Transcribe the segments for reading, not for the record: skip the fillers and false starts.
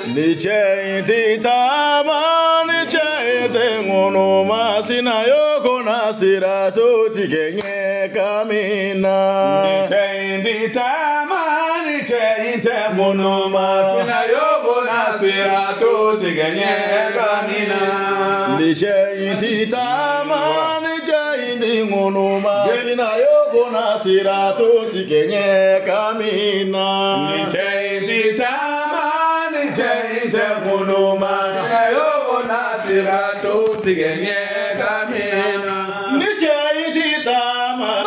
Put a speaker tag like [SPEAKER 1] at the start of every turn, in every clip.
[SPEAKER 1] Ni chaiti tama ni chaiti ngono masina yoko nasira tuti genye kamina.
[SPEAKER 2] Ni chaiti tama ni chaiti ngono masina yoko nasira tuti genye kamina.
[SPEAKER 1] Ni chaiti tama ni chaiti ngono masina yoko nasira tuti genye kamina.
[SPEAKER 2] Ni chaiti tama ni chaiti ngono masina yoko nasira tuti genye kamina.
[SPEAKER 1] Ni chaiti tama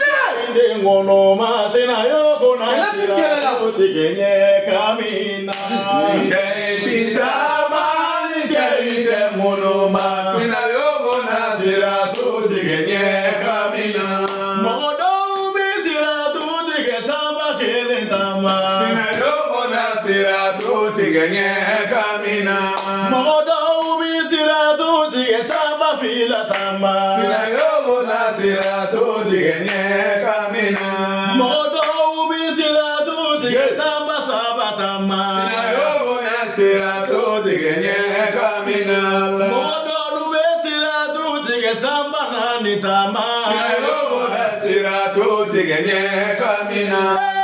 [SPEAKER 1] ni ngono masina yoko nasira tuti genye kamina.
[SPEAKER 2] Ni chaiti tama ni chaiti ngono masina yoko nasira tuti genye kamina.
[SPEAKER 1] Modo bisira tuti ge samba kele tama.
[SPEAKER 2] Sina yoko nasira tuti genye kamina.
[SPEAKER 1] Modo bisira tuti ge samba fila tama.
[SPEAKER 2] Sina yoko nasira tuti genye kamina.
[SPEAKER 1] Modo bisira tuti ge samba sabatama.
[SPEAKER 2] Sina yoko nasira tuti genye kamina.
[SPEAKER 1] Modo bisira tuti ge samba nani tama.
[SPEAKER 2] Sina yoko nasira tuti genye kamina.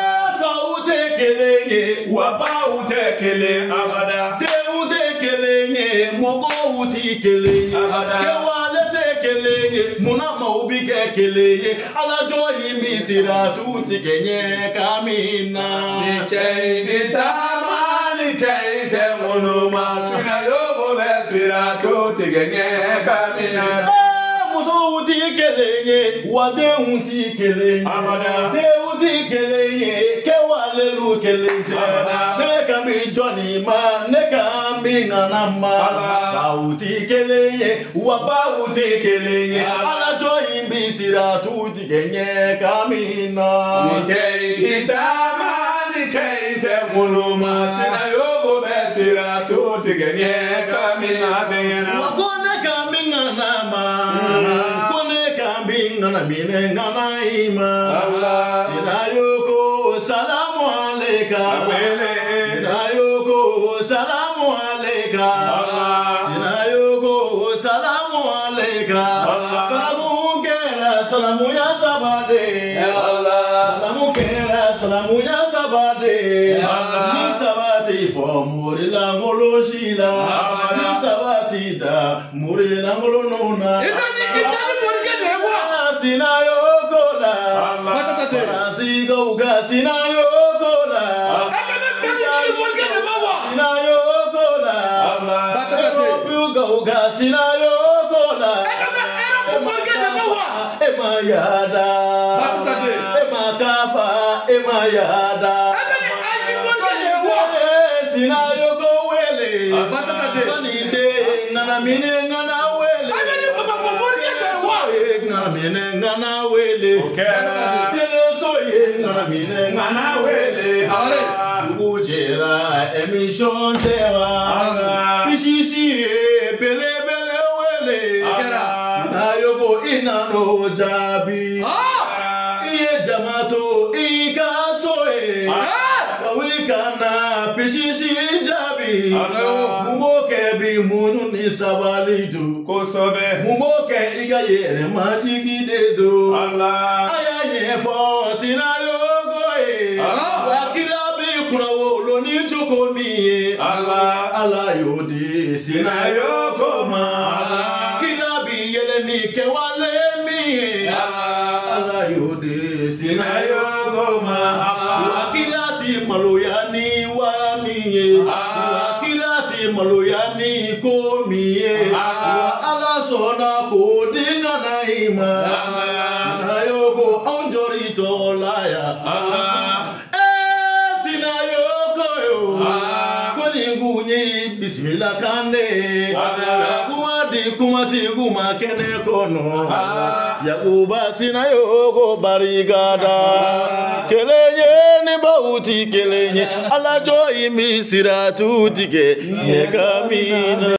[SPEAKER 1] Faute kelenye
[SPEAKER 2] Wabaute kele abada.
[SPEAKER 1] Deute kelenye mogo uti kelenye
[SPEAKER 2] Abada.
[SPEAKER 1] Kewale te kelenye munama ubike kelenye alajo imisira tuti kenye kamina.
[SPEAKER 2] Ni chaiti tama ni chaiti ngono masina yoko nasira tuti genye kamina.
[SPEAKER 1] Muso uti kelenye wade uti kelenye
[SPEAKER 2] Abada.
[SPEAKER 1] De uti kelenye kewale lu kelenye
[SPEAKER 2] Abada.
[SPEAKER 1] Neka mi Johnny ma neka mi nanama
[SPEAKER 2] Abada.
[SPEAKER 1] Sauti kelenye waba uti kelenye
[SPEAKER 2] Abada.
[SPEAKER 1] alajo imbisira tuti kenye kamina.
[SPEAKER 2] Ni chaiti tama ni chaiti ngono masina yoko nasira tuti genye kamina bena.
[SPEAKER 1] Wakone kamina nama Kone kamina na mine ngana ima
[SPEAKER 2] Allah.
[SPEAKER 1] Sinayoko salamu aleka
[SPEAKER 2] Abele.
[SPEAKER 1] Sinayoko salamu aleka
[SPEAKER 2] Allah.
[SPEAKER 1] Sinayoko salamu aleka
[SPEAKER 2] Allah.
[SPEAKER 1] Salamu kera salamu ya sabade
[SPEAKER 2] Allah.
[SPEAKER 1] Salamu kera salamu ya sabade
[SPEAKER 2] Allah.
[SPEAKER 1] Ni sabati fo murila ngolo shila
[SPEAKER 2] Allah.
[SPEAKER 1] Ni sabati da murila ngolo nona Sinayoko la
[SPEAKER 2] Allah.
[SPEAKER 1] Farasigo ga sinayoko la Sinayoko la
[SPEAKER 2] Allah.
[SPEAKER 1] Europe ga sinayoko la Ema yada Ema kafa Ema yada Sinayoko wele Tani de ngana mine ngana wele Ngana mine ngana wele Tele soye ngana mine ngana wele Ujera emission tewa Ishishire bele bele wele Sinayoko inano jabi Iye jamato ika soe Kawikana pishishi jabi Mumoke bi munu ni sabalidu
[SPEAKER 2] Kosobe.
[SPEAKER 1] Mumoke iga yere majigide do
[SPEAKER 2] Allah.
[SPEAKER 1] Ayaye fo sinayoko Wakira bi kurawo loni choko miye
[SPEAKER 2] Allah.
[SPEAKER 1] Allah yodi sinayoko ma
[SPEAKER 2] Allah.
[SPEAKER 1] Kirabi yele ni kewale miye Allah yodi sinayoko ma Wakirati maloyani wa miye Wakirati maloyani ko miye Wa Allah sona ko dinga naima Sinayoko onjori tolaya Sinayoko yo Koningunyi bismillah kande Yakuwadi kumati guma kene kono Yakuba sinayoko barigada Kelenye ni bauti kelenye Alajo imisira tutike Yekamina